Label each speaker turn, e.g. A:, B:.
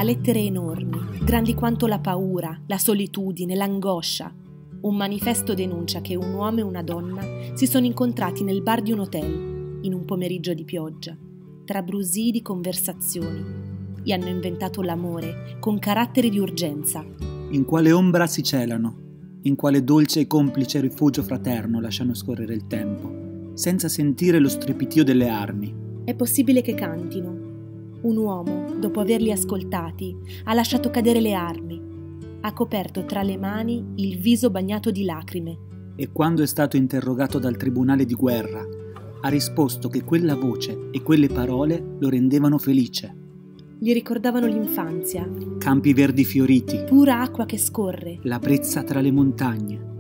A: a lettere enormi, grandi quanto la paura, la solitudine, l'angoscia. Un manifesto denuncia che un uomo e una donna si sono incontrati nel bar di un hotel, in un pomeriggio di pioggia, tra brusii di conversazioni, e hanno inventato l'amore con caratteri di urgenza.
B: In quale ombra si celano, in quale dolce e complice rifugio fraterno lasciano scorrere il tempo, senza sentire lo strepitio delle armi.
A: È possibile che cantino. Un uomo, dopo averli ascoltati, ha lasciato cadere le armi, ha coperto tra le mani il viso bagnato di lacrime.
B: E quando è stato interrogato dal tribunale di guerra, ha risposto che quella voce e quelle parole lo rendevano felice.
A: Gli ricordavano l'infanzia,
B: Campi verdi fioriti,
A: pura acqua che scorre,
B: la brezza tra le montagne,